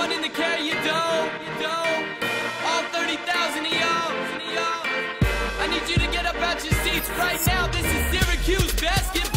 wanting to carry your dome. All 30,000 of y'all. I need you to get up out your seats right now. This is Syracuse basketball.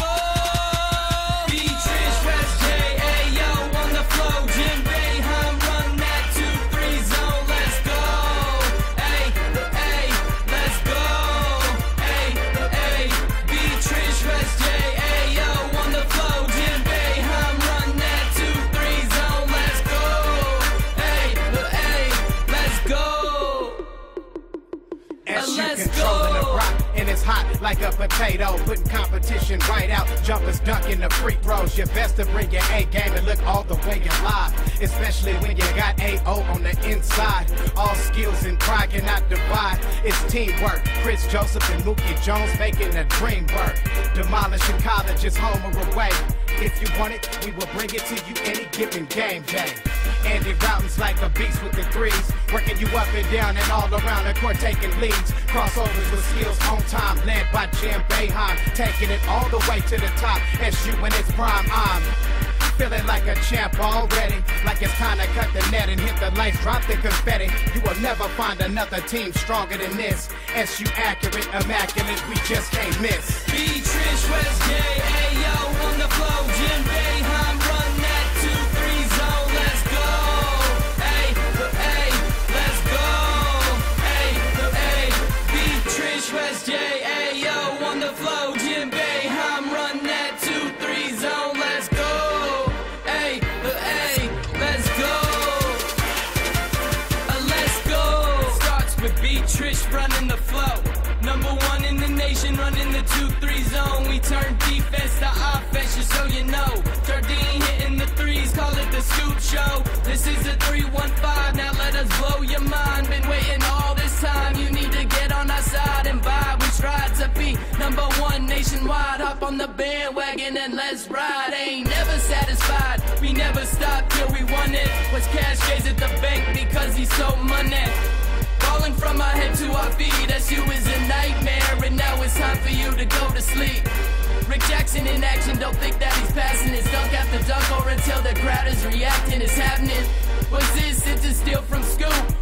Hot like a potato, putting competition right out. Jumpers dunking the free throws. Your best to bring your A game and look all the way alive. Especially when you got AO on the inside. All skills and pride cannot divide. It's teamwork. Chris Joseph and Mookie Jones making a dream work. Demolishing colleges home or away. If you want it, we will bring it to you any given game day. Andy Routen's like a beast with the threes, working you up and down and all around the court, taking leads. Crossovers with skills on time, led by Jim Boeheim, taking it all the way to the top. SU in its prime, I'm feeling like a champ already, like it's time to cut the net and hit the lights, drop the confetti. You will never find another team stronger than this. SU accurate, immaculate, we just can't miss. Trish, West J, Ayo on the flow, Jim Boeheim run that 2-3 zone. Let's go, let's go, Trish, West J, Ayo on the flow, Jim Boeheim run that 2-3 zone. Let's go. Trish running the flow, number one in the nation, running the 2-3 zone. We turn defense to offense, just so you know. Jardine hitting the threes, call it the scoop show. This is a 3-1-5, now let us blow your mind. Been waiting all this time, you need to get on our side and vibe. We strive to be number one nationwide. Hop on the bandwagon and let's ride. Ain't never satisfied, we never stop till we won it. Was cash gaze at the bank because he's so money. Falling from our head to our feet, SU is a nightmare, and now it's time for you to go to sleep. Rick Jackson in action, don't think that he's passing his dunk after dunk or until the crowd is reacting. It's happening. Was this it to steal from Scoop?